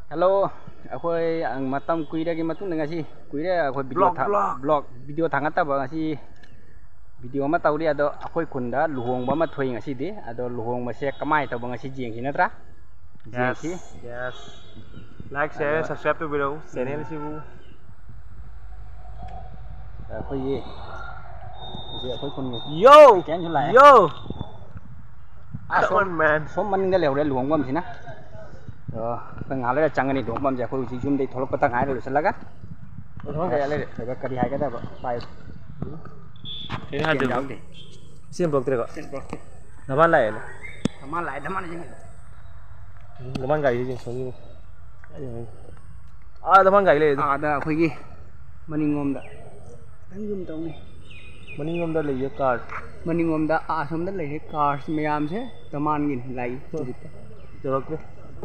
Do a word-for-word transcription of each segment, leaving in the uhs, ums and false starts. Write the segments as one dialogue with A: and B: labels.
A: Hello, akhoi ang matam kuira gi matung ngasi kuira akhoi video tha blog video thangata ba ngasi video ma tawri ado akhoi khunda luhong ba ma thoi ngasi di ado luhong ma se kamai taw ngasi jeng hi natra
B: yes yes like share subscribe to video channel sibu
A: akhoi ye je akhoi khun
B: yo
A: ken chulai
B: yo
A: come on man som maning da lew re luhong bam sina ờ từng ngày lấy chăng này đúng không? Giờ khôi chỉ zoom đi thổi cái tăng hải rồi sẽ laga. Không cái lấy phải cái hai cái đó phải.
B: Ini ada. Sini blok terus.
A: Sini blok.
B: Naman lại.
A: Naman lại, naman aja.
B: Naman gay je sini. Ah, naman gay le.
A: Ada khôi gi. Maning ngom da. Đang zoom tao này.
B: Maning ngom da lấy card.
A: Maning ngom da à som da lấy card mayam se. Taman gin lai.
B: Jorok deh.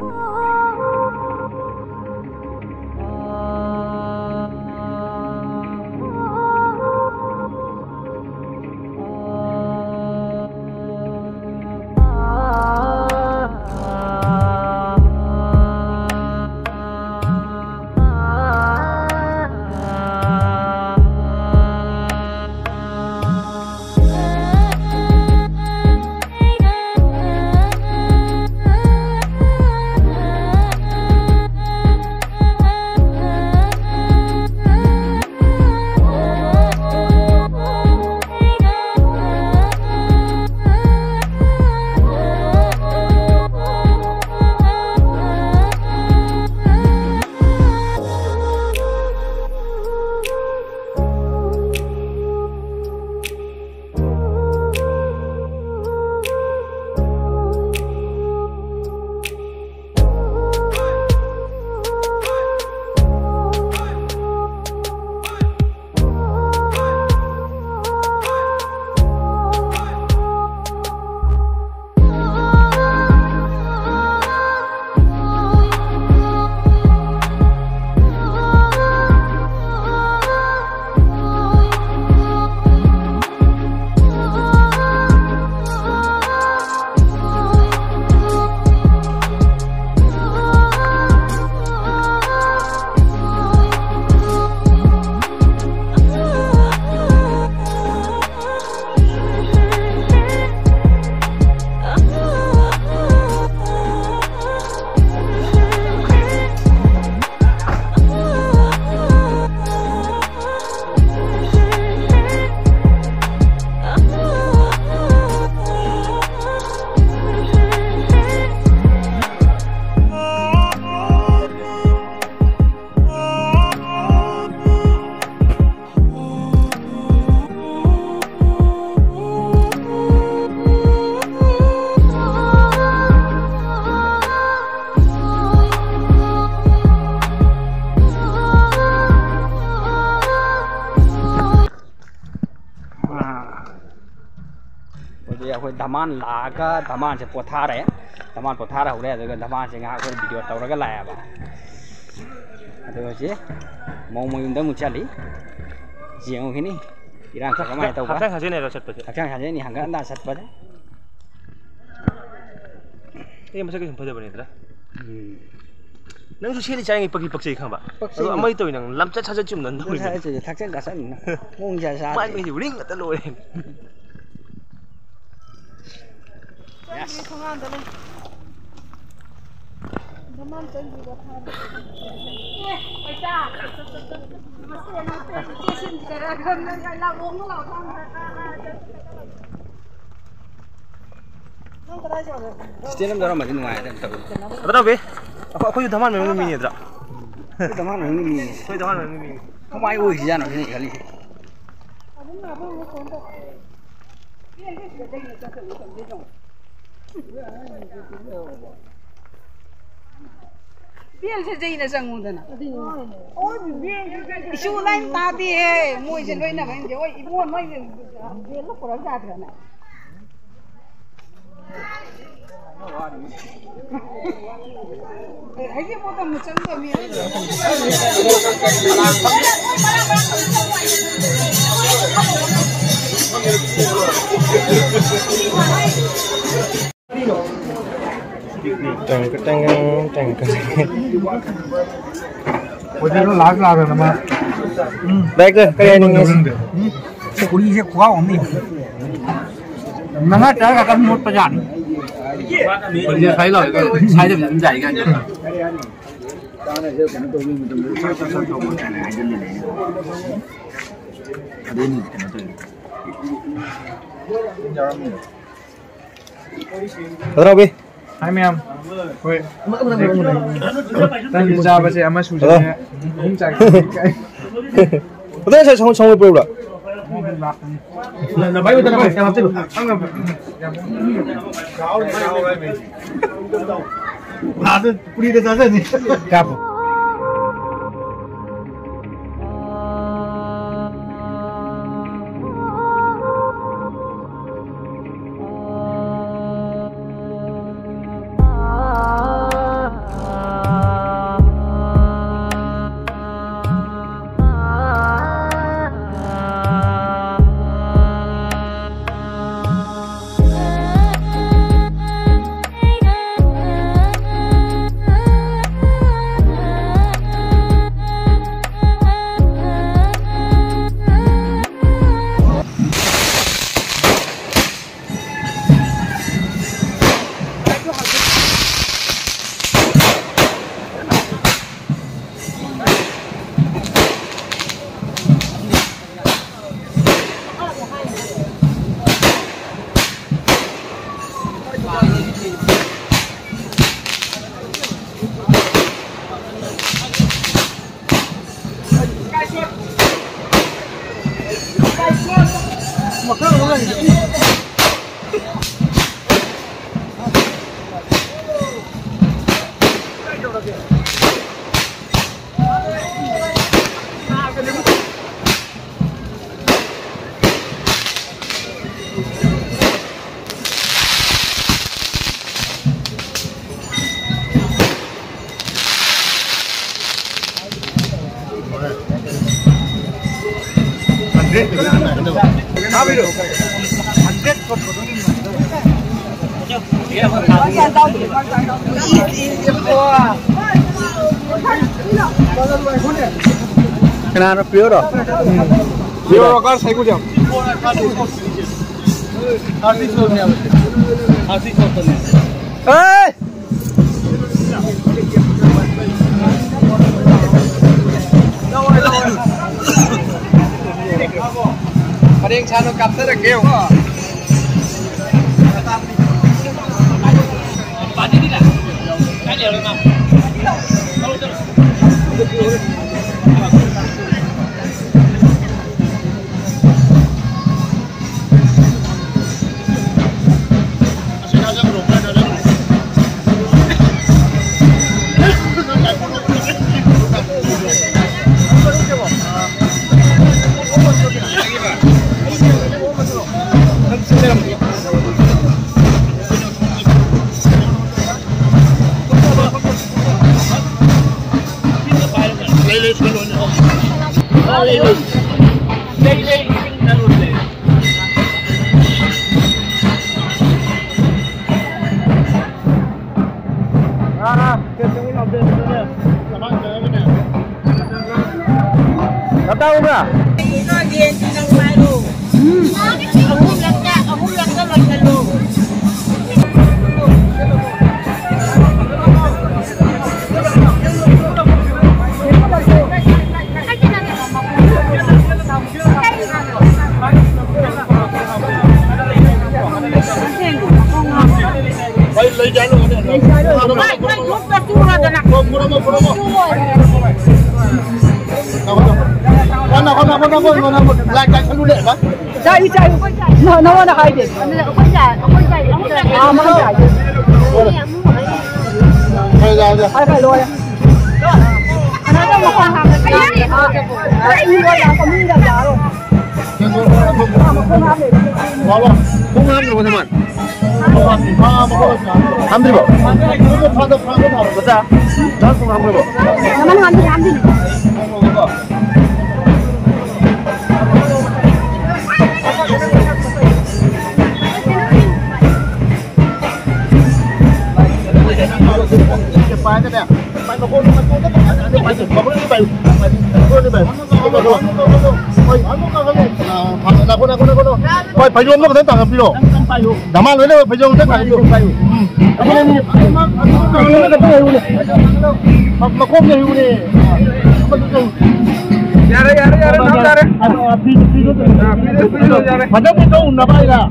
A: Akhoi daman laga daman se potha re daman potha ra hore ado daman se nga akhoi video taw raga la ba ado je mong mong unda muchali jeng khini irang sa kamai taw ba
B: Hakang haje ne ro chat pa.
A: hakang haje ni hanga anda sat ba
B: Eh masa ke sempat bani tra. Nang su cheli chai ngi pagi pakchei khang ba. Ado amai to nang lamcha chacha chum nan do.
A: sa se thakchen da san na mong ja sa
B: Mai ngi ring ta lo ren.
A: yes Setiap orang macam mana ada tahu.
B: Ada be? Apa aku daman memang mini tra.
A: Daman memang mini.
B: Aku daman memang mini.
A: Kamu ayo sih jangan sini kali. Biar saja ini sanggup dah. Oh, biar. Isu lain tadi eh, mau izin lain apa? Jauh ibu mau izin, biar lu kurang jatuh na. Aje mau kamu cakap ni.
B: Picnic. Teng teng teng teng.
C: Ôi thế nó lá ra rồi mà.
B: Đây cơ, cái này nghe.
C: Cái củ sẽ khóa ông đi. Mà nó trái cả căn một phần trăm.
B: Bây giờ thấy rồi, sai được cũng dạy cái. Berapa bi?
C: Hai em. Ôi. Đang ra bây giờ em mới xuống dưới. Không chạy cái.
B: Có thể xong xong rồi rồi.
C: Là là bảy mươi tao em làm tiếp. À, tôi đi được ra rồi. Cặp.
B: Kenapa pure dah?
C: Pure kan saya kuliah.
B: Eh!
C: Ada yang calo kapten ada kau. Padi ni lah. Kali ada mana? Kalau tu.
B: Tahu tak?
D: Ino dia tinang baru. Hmm. Aku langka, aku langka macam Baik, lagi jalan ada. Baik, baik, lupa surat anak. Murah, murah, murah. Con nào con nào con nào con nào lại cái con lệ quá. Chạy chạy. Nó nó là hai điểm. Không chạy, không chạy. À mà không chạy. Bây giờ giờ. Hai phải rồi. Nó đâu mà con hàng cái gì. Cái gì rồi là con đi được rồi. Wow, không ăn rồi teman. Ambil bo. Betul. Langsung ambil bo. Teman ambil ambil. Thank you.
C: deh. Pak Koko ni macam tu ada ada pak. Bapak ni baik. Koko ni baik. Koko koko. Oi, anu kau kau. Ah, nak kau nak kau nak kau. Oi, payung tu kita tak ambil. Payung. Damal ni payung tu tak ambil. Payung. Hmm. Apa ni? Kau ni nak payung ni. Mak makom ni ni. Apa tu? Yare yare yare nam yare. Api api tu. Api api tu yare. Macam ni kau nak baik lah.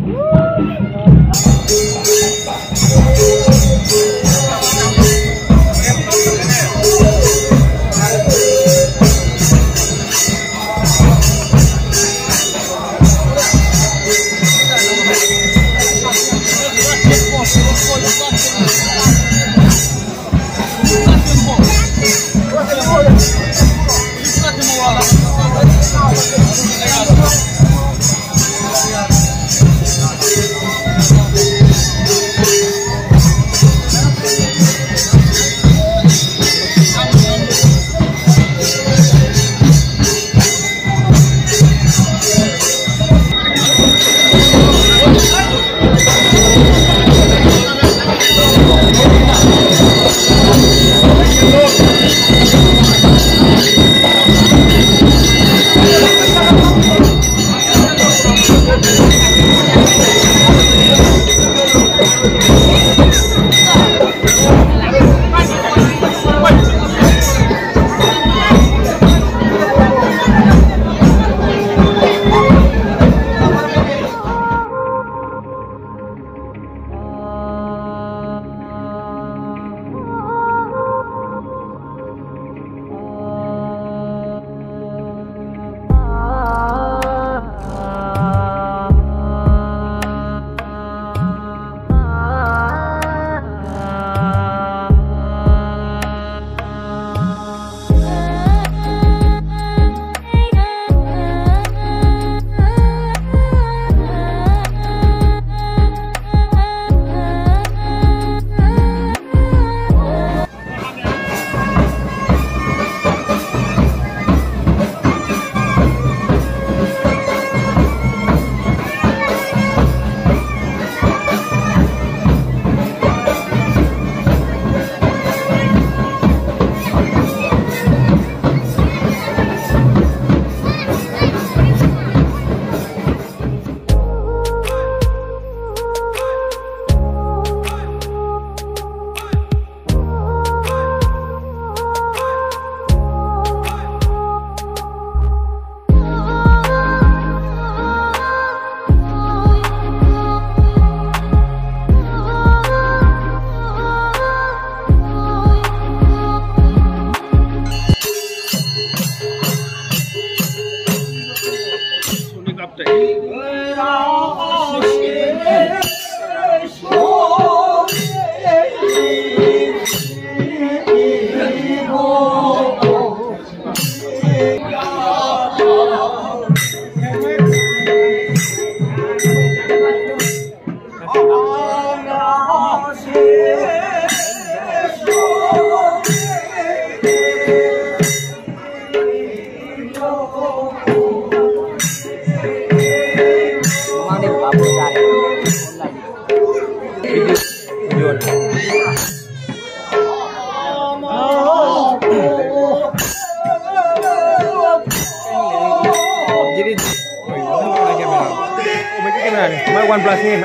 B: OnePlus ni.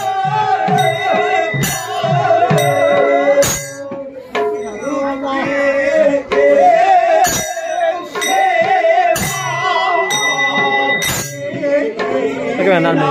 B: Bagaimana anda?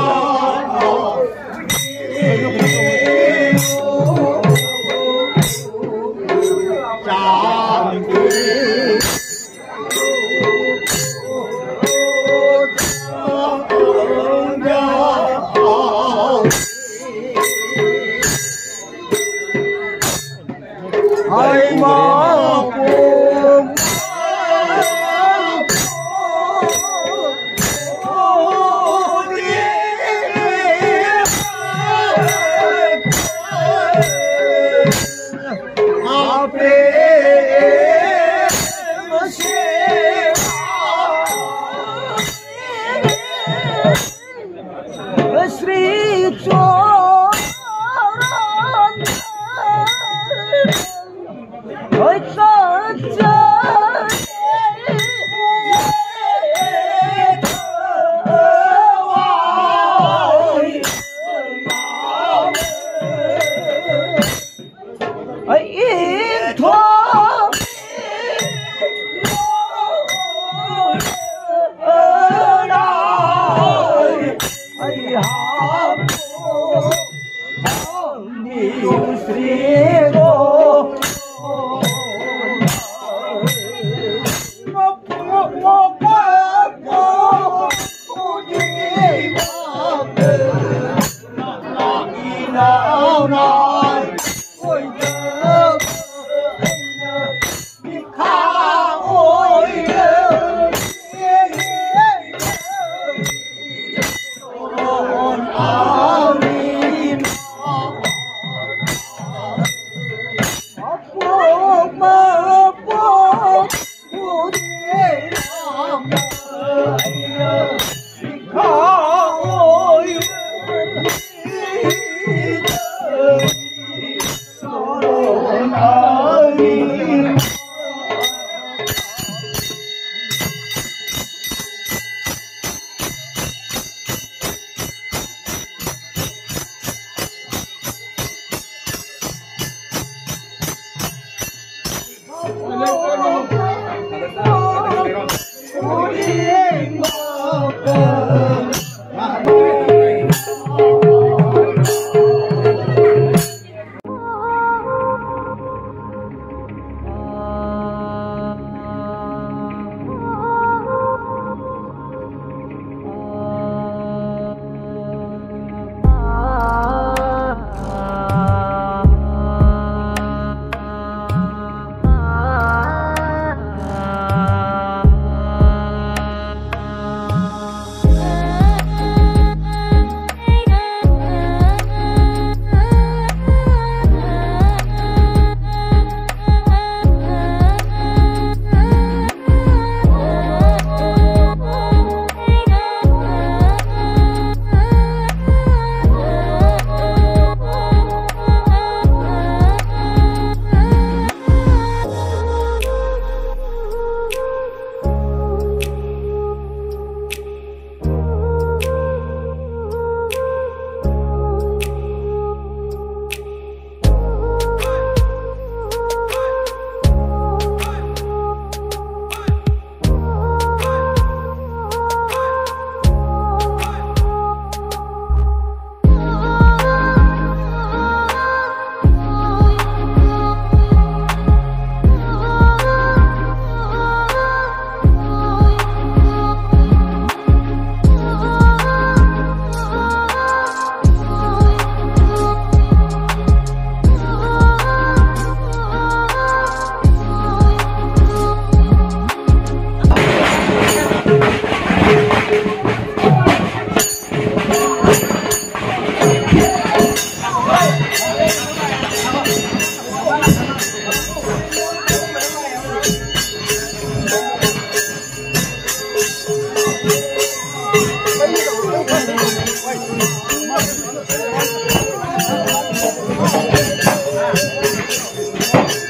D: 인 통
C: Thank you.